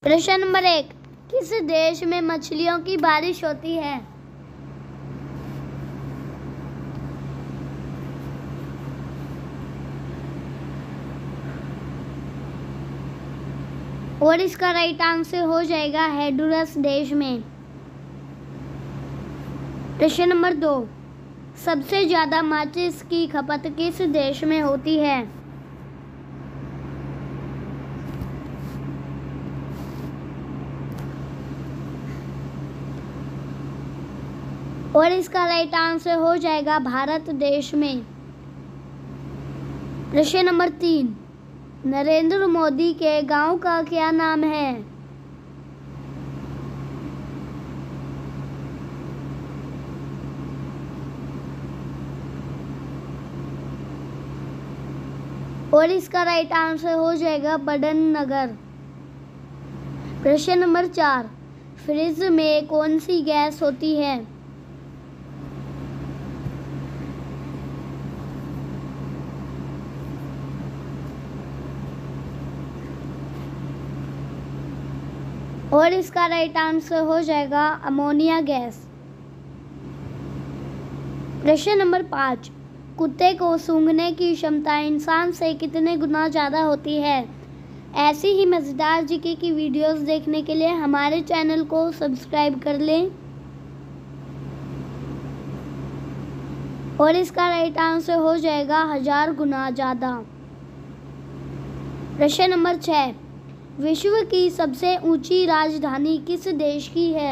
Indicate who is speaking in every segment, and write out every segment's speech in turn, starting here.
Speaker 1: प्रश्न नंबर 1, किस देश में मछलियों की बारिश होती है? और इसका राइट आंसर हो जाएगा होंडुरास देश में। प्रश्न नंबर 2, सबसे ज्यादा माचिस की खपत किस देश में होती है? और इसका राइट आंसर हो जाएगा भारत देश में। प्रश्न नंबर 3, नरेंद्र मोदी के गांव का क्या नाम है? और इसका राइट आंसर हो जाएगा बड़न नगर। प्रश्न नंबर 4, फ्रिज में कौन सी गैस होती है? और इसका राइट आंसर हो जाएगा अमोनिया गैस। प्रश्न नंबर 5, कुत्ते को सूंघने की क्षमता इंसान से कितने गुना ज़्यादा होती है? ऐसी ही मज़ेदार जीके की वीडियोस देखने के लिए हमारे चैनल को सब्सक्राइब कर लें। और इसका राइट आंसर हो जाएगा 1000 गुना ज़्यादा। प्रश्न नंबर 6, विश्व की सबसे ऊंची राजधानी किस देश की है?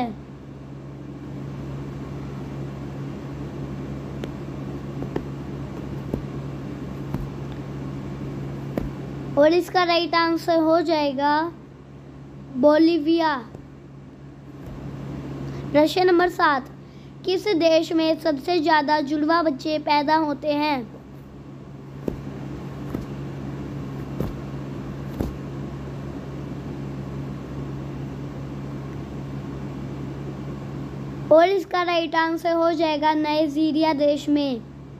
Speaker 1: और इसका राइट आंसर हो जाएगा बोलिविया। प्रश्न नंबर 7, किस देश में सबसे ज्यादा जुड़वा बच्चे पैदा होते हैं? और इसका राइट आंसर हो जाएगा नाइजीरिया देश में।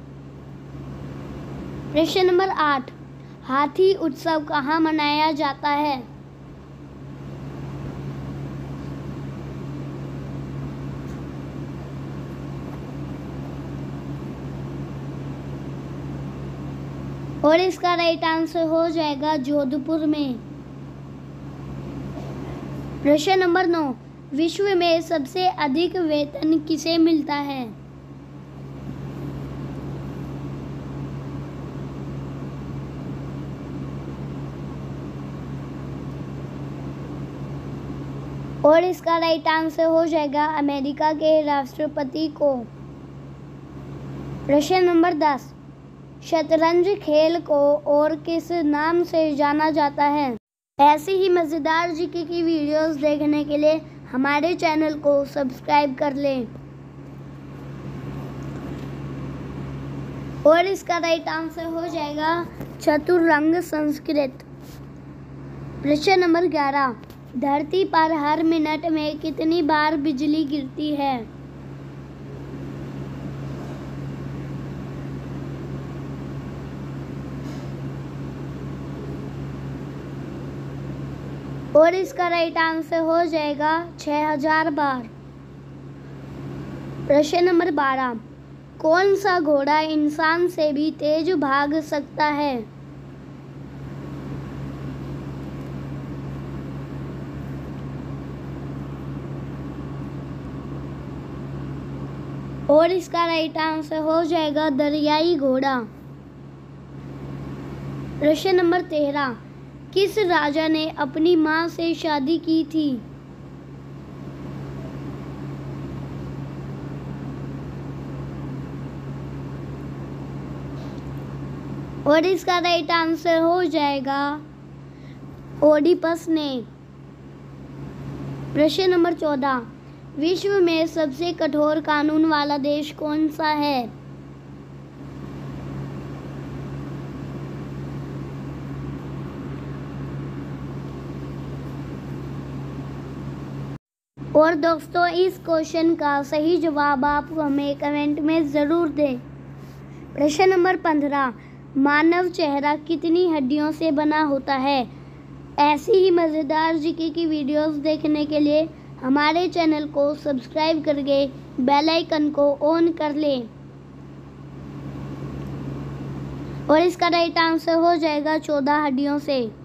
Speaker 1: प्रश्न नंबर 8, हाथी उत्सव कहाँ मनाया जाता है? और इसका राइट आंसर हो जाएगा जोधपुर में। प्रश्न नंबर 9, विश्व में सबसे अधिक वेतन किसे मिलता है? और इसका राइट आंसर हो जाएगा अमेरिका के राष्ट्रपति को। प्रश्न नंबर 10, शतरंज खेल को और किस नाम से जाना जाता है? ऐसी ही मज़ेदार जीके की वीडियोस देखने के लिए हमारे चैनल को सब्सक्राइब कर लें। और इसका राइट आंसर हो जाएगा चतुरंग संस्कृत। प्रश्न नंबर 11, धरती पर हर मिनट में कितनी बार बिजली गिरती है? और इसका राइट आंसर हो जाएगा 6000 बार। प्रश्न नंबर 12, कौन सा घोड़ा इंसान से भी तेज भाग सकता है? और इसका राइट आंसर हो जाएगा दरियाई घोड़ा। प्रश्न नंबर 13, किस राजा ने अपनी मां से शादी की थी? और इसका राइट आंसर हो जाएगा ओडिपस ने। प्रश्न नंबर 14, विश्व में सबसे कठोर कानून वाला देश कौन सा है? और दोस्तों, इस क्वेश्चन का सही जवाब आप हमें कमेंट में ज़रूर दें। प्रश्न नंबर 15, मानव चेहरा कितनी हड्डियों से बना होता है? ऐसी ही मज़ेदार जीके की वीडियोस देखने के लिए हमारे चैनल को सब्सक्राइब करके बेल आइकन को ऑन कर लें और इसका राइट आंसर हो जाएगा 14 हड्डियों से।